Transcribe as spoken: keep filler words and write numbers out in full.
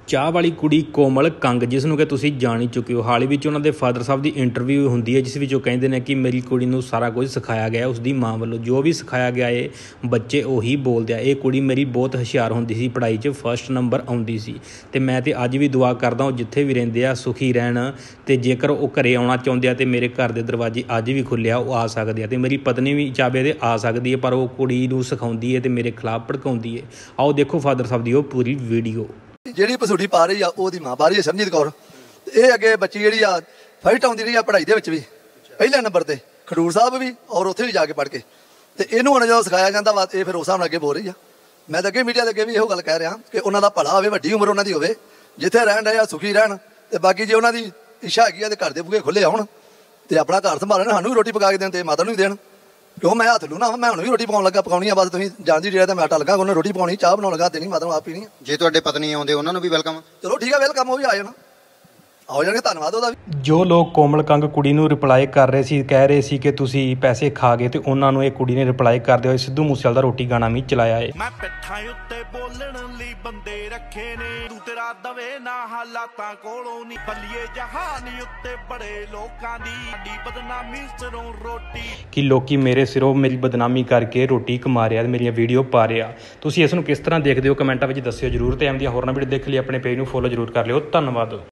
ਚਾਹ ਵਾਲੀ ਕੁੜੀ ਕੋਮਲ ਕੰਗ, ਜਿਸ ਨੂੰ ਕਿ ਤੁਸੀਂ ਜਾਣ ਹੀ ਚੁੱਕੇ ਹੋ। ਹਾਲ ਹੀ ਵਿੱਚ ਉਹਨਾਂ ਦੇ ਫਾਦਰ ਸਾਹਿਬ ਦੀ ਇੰਟਰਵਿਊ ਹੁੰਦੀ ਹੈ, ਜਿਸ ਵਿੱਚ ਉਹ ਕਹਿੰਦੇ ਨੇ ਕਿ ਮੇਰੀ ਕੁੜੀ ਨੂੰ ਸਾਰਾ ਕੁਝ ਸਿਖਾਇਆ ਗਿਆ, ਉਸਦੀ ਮਾਂ ਵੱਲੋਂ ਜੋ ਵੀ ਸਿਖਾਇਆ ਗਿਆ ਹੈ ਬੱਚੇ ਉਹੀ ਬੋਲਦੇ ਆ। ਇਹ ਕੁੜੀ ਮੇਰੀ ਬਹੁਤ ਹੁਸ਼ਿਆਰ ਹੁੰਦੀ ਸੀ, ਪੜ੍ਹਾਈ 'ਚ ਫਸਟ ਨੰਬਰ ਆਉਂਦੀ ਸੀ ਅਤੇ ਮੈਂ ਤਾਂ ਅੱਜ ਵੀ ਦੁਆ ਕਰਦਾ ਉਹ ਜਿੱਥੇ ਵੀ ਰਹਿੰਦੇ ਆ ਸੁਖੀ ਰਹਿਣ। ਅਤੇ ਜੇਕਰ ਉਹ ਘਰ ਆਉਣਾ ਚਾਹੁੰਦੇ ਆ ਤਾਂ ਮੇਰੇ ਘਰ ਦੇ ਦਰਵਾਜ਼ੇ ਅੱਜ ਵੀ ਖੁੱਲ੍ਹੇ ਆ, ਉਹ ਆ ਸਕਦੇ ਆ। ਅਤੇ ਮੇਰੀ ਪਤਨੀ ਵੀ ਚਾਹੇ ਤਾਂ ਆ ਸਕਦੀ ਹੈ, ਪਰ ਉਹ ਕੁੜੀ ਨੂੰ ਸਿਖਾਉਂਦੀ ਹੈ ਅਤੇ ਮੇਰੇ ਖਿਲਾਫ ਭੜਕਾਉਂਦੀ ਹੈ। ਆਓ ਦੇਖੋ ਫਾਦਰ ਸਾਹਿਬ ਦੀ ਉਹ ਪੂਰੀ ਵੀਡੀਓ। ਜਿਹੜੀ ਪਸੂਟੀ ਪਾ ਰਹੀ ਆ ਉਹਦੀ ਮਾਂ ਪਾ ਰਹੀ ਹੈ ਸਰਬਜੀਤ ਕੌਰ। ਇਹ ਅੱਗੇ ਬੱਚੀ ਜਿਹੜੀ ਆ ਫਸਟ ਆਉਂਦੀ ਰਹੀ ਆ ਪੜ੍ਹਾਈ ਦੇ ਵਿੱਚ ਵੀ, ਪਹਿਲੇ ਨੰਬਰ ਤੇ ਖਡੂਰ ਸਾਹਿਬ ਵੀ, ਔਰ ਉੱਥੇ ਵੀ ਜਾ ਕੇ ਪੜ੍ਹ ਕੇ। ਤੇ ਇਹਨੂੰ ਹੁਣ ਜਦੋਂ ਸਿਖਾਇਆ ਜਾਂਦਾ ਵਾ ਇਹ ਫਿਰ ਉਸ ਹਿਸਾਬ ਨਾਲ ਅੱਗੇ ਬੋਲ ਰਹੀ ਆ। ਮੈਂ ਤਾਂ ਅੱਗੇ ਮੀਡੀਆ ਦੇ ਅੱਗੇ ਵੀ ਇਹੋ ਗੱਲ ਕਹਿ ਰਿਹਾ ਕਿ ਉਹਨਾਂ ਦਾ ਭਲਾ ਹੋਵੇ, ਵੱਡੀ ਉਮਰ ਉਹਨਾਂ ਦੀ ਹੋਵੇ, ਜਿੱਥੇ ਰਹਿਣ ਰਹੇ ਆ ਸੁਖੀ ਰਹਿਣ। ਤੇ ਬਾਕੀ ਜੇ ਉਹਨਾਂ ਦੀ ਇੱਛਾ ਹੈਗੀ ਆ ਤੇ ਘਰ ਦੇ ਬੂਹੇ ਖੁੱਲੇ ਆਉਣ ਤੇ ਆਪਣਾ ਘਰ ਸੰਭਾਲਣ, ਸਾਨੂੰ ਵੀ ਰੋਟੀ ਪਕਾ ਕੇ ਦੇਣ ਤੇ ਮਾਤਾ ਨੂੰ ਵੀ ਦੇਣ। ਕਿਉਂ ਮੈਂ ਹੱਥ ਲੂਣਾ, ਮੈਂ ਹੁਣ ਵੀ ਰੋਟੀ ਪਕਾਉਣ ਲੱਗਾ, ਪਕਾਉਣੀ ਆ। ਬਸ ਤੁਸੀਂ ਜਾਣਦੀ ਰਿਹਾ ਤਾਂ ਮੈਂ ਆਟਾ ਲੱਗਾ ਉਹਨੇ ਰੋਟੀ ਪਕਾਉਣੀ, ਚਾਹ ਬਣਾਉਣ ਲੱਗਾ, ਦੇਣੀ ਮਾਤਾ ਨੂੰ ਆਪ ਪੀਣੀ ਆ। ਜੇ ਤੁਹਾਡੇ ਪਤਨੀ ਆਉਂਦੇ ਉਹਨਾਂ ਨੂੰ ਵੀ ਵੈਲਕਮ। ਚਲੋ ਠੀਕ ਆ, ਵੈਲਕਮ, ਉਹ ਵੀ ਆ ਜਾਣਾ, ਆ ਜਾਣਗੇ, ਧੰਨਵਾਦ ਉਹਦਾ ਵੀ। ਜੋ ਲੋਕ ਕੋਮਲ ਕੰਗ ਕੁੜੀ ਨੂੰ ਰਿਪਲਾਈ ਕਰ ਰਹੇ ਸੀ, ਕਹਿ ਰਹੇ ਸੀ ਕਿ ਤੁਸੀਂ ਪੈਸੇ ਖਾ ਗਏ, ਤੇ ਉਹਨਾਂ ਨੂੰ ਇਹ ਕੁੜੀ ਨੇ ਰਿਪਲਾਈ ਕਰਦੇ ਹੋਏ ਸਿੱਧੂ ਮੂਸੇਵਾਲੇ ਦਾ ਰੋਟੀ ਗਾਣਾ ਵੀ ਚਲਾਇਆ ਹੈ। ਮੈਂ ਪਿੱਠਾਂ ਉੱਤੇ ਬੋਲਣ ਲਈ ਬੰਦੇ ਰੱਖੇ ਨੇ, ਤੂੰ ਤੇਰਾ ਦਵੇ ਨਾ ਹਾਲਾਤਾਂ ਕੋਲੋਂ ਨਹੀਂ ਬੱਲੀਏ ਜਹਾਨ ਉੱਤੇ ਬੜੇ ਲੋਕਾਂ ਦੀ ਡੀ ਬਦਨਾਮੀ ਸਿਰੋਂ ਰੋਟੀ। ਕਿ ਲੋਕੀ ਮੇਰੇ ਸਿਰੋਂ ਮੇਰੀ ਬਦਨਾਮੀ ਕਰਕੇ ਰੋਟੀ ਕਮਾ ਰਿਹਾ, ਮੇਰੀਆਂ ਵੀਡੀਓ ਪਾ ਰਿਹਾ। ਤੁਸੀਂ ਇਸ ਨੂੰ ਕਿਸ ਤਰ੍ਹਾਂ ਦੇਖਦੇ ਹੋ ਕਮੈਂਟਾਂ ਵਿੱਚ ਦੱਸਿਓ ਜ਼ਰੂਰ। ਤੇ ਐਵੇਂ ਦੀਆਂ ਹੋਰਨਾਂ ਵੀਡੀਓ ਦੇਖ ਲਈ ਆਪਣੇ ਪੇਜ ਨੂੰ ਫੋਲੋ ਜ਼ਰੂਰ ਕਰ ਲਿਓ। ਧੰਨਵਾਦ।